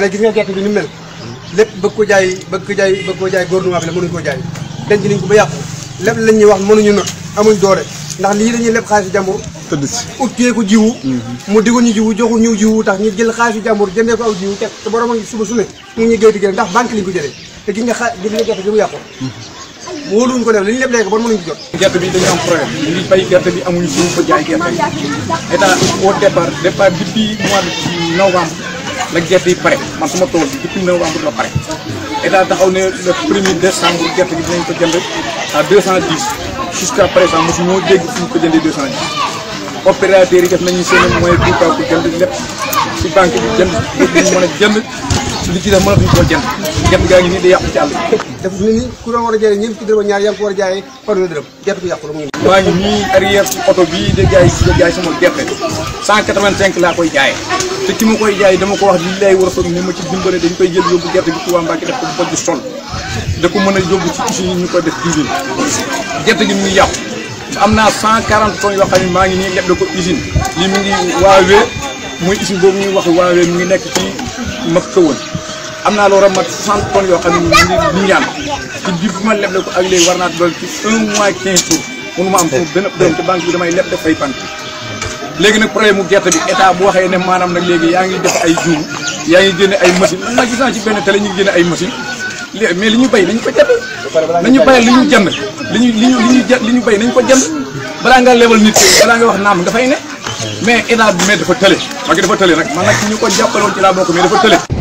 ne gis nga gerte bi ni mel lépp bëgg ko jaay gouvernement bi la mënuñu ko jaay denc nañ ko ba yàqu lépp lañ ñuy wax mënuñu not amuñ doole ndax lii dañuy lépp xaalisu jàmbur tëdd si uttee ko jiwu mu digoon ñu jiwu joxu ñu jiwu tax ñu jël xaalisu jàmbur jëndee ko aw jiwu teg te borom a suba su ne mu ngi ñuy géy di génn ndax banque liñ ko jëlee te gis nga gerte gi mu yàqu wóoluwuñ ko def li ñu lépp léegi bon mënuñ ci jot gerte bi dañu am problème ñu ngi bay gerte bi amuñu suñu fa jaay gerte bi état au départ depuis mois de novembre la gerte yi pare man suma tool bi depuis novembre la pare état taxaw ne le 1er décembre gerte gi dinañ ko jënd à 210 jusqu'à présent mosu ñoo dégg fu ñu ko jëndee 210 opérateurs yi def nañu seen moyen pour kaw ko jënd lépp si banque bi jënd ñu mën a jënd li ci def mënatuñu koo jënd gerte gaa ngi nii day yàqu ci àll bi def ni ni ku doon war a jaayee ñeent fukki dërëm ak ñaar yaa ngi ko war a jaayee fanweeri dërëm gerte gi yàqu la mu ngi maa ngi nii arrière ci oto bii de jaay sama gerte 185 laa koy jaayee te ki ma koy jaay dama ko wax li lay war a soog ne ma ci dimbale dañ koy jël yóbbu gerte bi Touba Mbacké def ko bu bojj sol da ko mën a yóbbu ci usine yi ñu koy def usine gerte gi mu ngi yàqu am naa 140 tonnes yoo xam ne maa ngi nii leb ko usine lii mi ngi waawee muy usine boobu ñuy wax waawee mi ngi nekk ci mag këwoon am naa loo mat 60 tonnes yoo xam ne ñu ngi ñaan ci biir bu ma leble ko ak léegi war naa dool ci 1 mois 15 jours mënu ma am foofu benn dërëm te banque bi damay leb def fay banque léegi nag problème mu gerte bi état bu waxee ne maanaam nag léegi yaa ngi def ay jiw yaa ngi génne ay machine man nag gis naa ci benn télé ñu ngi génne ay machine mais li ñu bay nañu ko jënd nañu bayal li ñu jënd li ñu bay nañu ko jënd balaa nga lebal nit balaa nga wax naam dafay ne mais état bi mais dafa tële parce que dafa tële nag man nag ñu ko jàppaloon ci laa bokk mais dafa tële